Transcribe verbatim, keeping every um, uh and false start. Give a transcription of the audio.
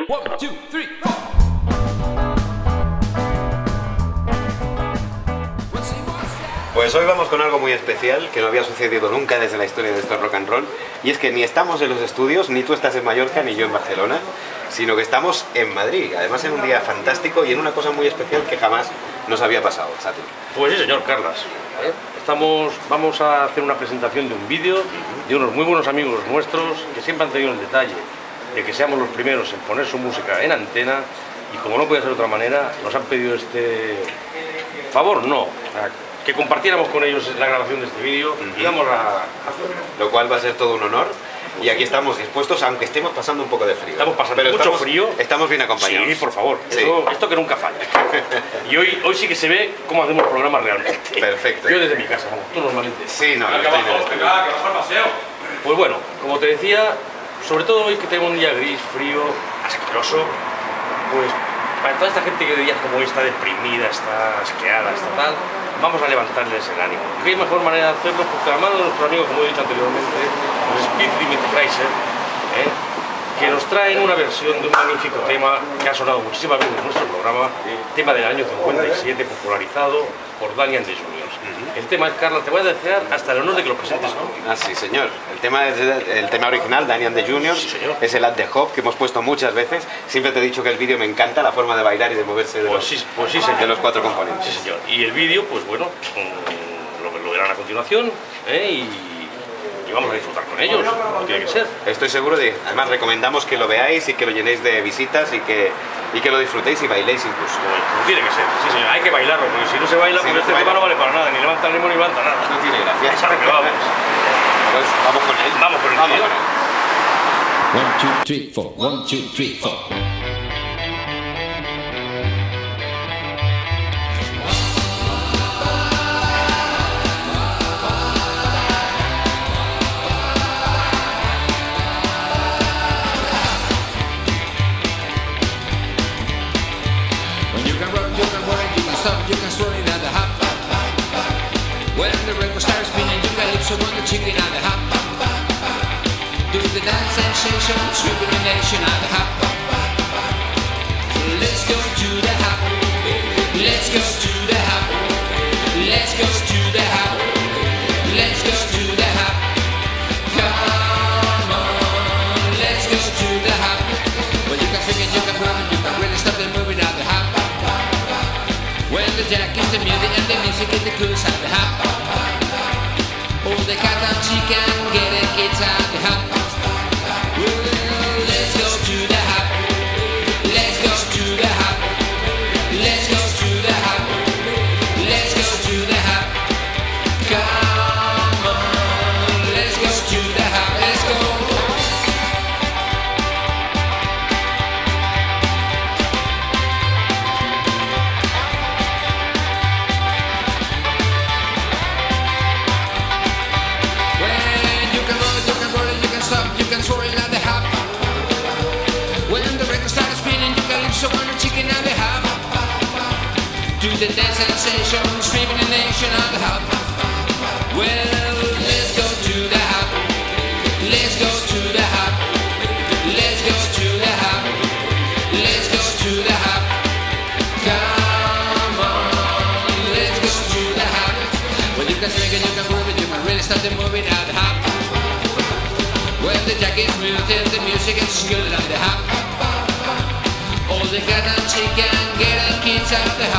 One, two, three, four. Pues hoy vamos con algo muy especial que no había sucedido nunca desde la historia de esto rock and roll, y es que ni estamos en los estudios, ni tú estás en Mallorca, ni yo en Barcelona, sino que estamos en Madrid, además en un día fantástico y en una cosa muy especial que jamás nos había pasado. Satur. Pues sí, señor Carlas. ¿eh? Estamos, vamos a hacer una presentación de un vídeo de unos muy buenos amigos nuestros que siempre han tenido el detalle de que seamos los primeros en poner su música en antena, y como no puede ser de otra manera, nos han pedido este favor, no, que compartiéramos con ellos la grabación de este vídeo, uh-huh. y vamos a hacerlo. Lo cual va a ser todo un honor, y aquí estamos dispuestos, aunque estemos pasando un poco de frío. Estamos pasando Pero mucho estamos, frío. Estamos bien acompañados. Sí, por favor, sí. Esto, esto que nunca falla. Y hoy, hoy sí que se ve cómo hacemos programas realmente. Perfecto. Yo desde mi casa, vamos, tú normalmente. Sí, no, no estoy en el estudio. Pues bueno, como te decía, sobre todo hoy que tenemos un día gris, frío, asqueroso, pues para toda esta gente que de días como hoy está deprimida, está asqueada, está tal, vamos a levantarles el ánimo. ¿Qué mejor manera de hacerlo? Porque la mano de nuestro amigo, como he dicho anteriormente, los Speed Limit Chrysler, ¿eh? que nos traen una versión de un magnífico tema que ha sonado muchísimas veces en nuestro programa, tema del año cincuenta y siete, popularizado por Danny and the Juniors. Uh-huh. El tema es, Carla, te voy a desear hasta el honor de que lo presentes tú. Ah, sí, señor. El tema, es el tema original, Danny and the Juniors, sí, es el At the Hop, que hemos puesto muchas veces. Siempre te he dicho que el vídeo me encanta, la forma de bailar y de moverse de, pues los, sí, pues sí, de los cuatro componentes. Sí, señor. Y el vídeo, pues bueno, lo, lo verán a continuación, ¿eh? y... vamos a disfrutar con ellos, como tiene que ser. Estoy seguro de, además recomendamos que lo veáis y que lo llenéis de visitas y que, y que lo disfrutéis y bailéis incluso. Como tiene que ser, sí señor, hay que bailarlo, porque si no se baila, sí, pues no este tema no vale para nada, ni levanta el ritmo ni levanta nada. No tiene gracia. Esa que vamos. Pues vamos con él. Vamos con el vamos vídeo. Con él. One, two, three, four. One, two, three, four. You can swirl it at the hop. When the record starts spinning, you can lift someone the chicken at the hop. Do the dance sensation, sweeping the nation at the hop. Let's go to the hop. Let's go to the hop. Let's go to the hop. Let's go to the hop. Come on, let's go to the hop. Well, you can swing it, you can run it, you can really stop the moving at the hop. When the jack is the music and the music is the cool side, the hop. Oh, the cat and she can get it, kids at the hop. Well, let's go to the hop. Let's go to the hop. Let's go to the hop. Let's go to the hop. Come on, let's go to the hop. Let's go. The dance sensation, sweeping the nation on the hop. Well, let's go to the hop. Let's go to the hop. Let's go to the hop. Let's go to the hop. Come on, let's go to the hop. Well, you can swing it, you can groove it, you can really start the moving at the hop. Well, the jack is smooth and the music is good at the hop. All the cat and chicken get our kids at the hop.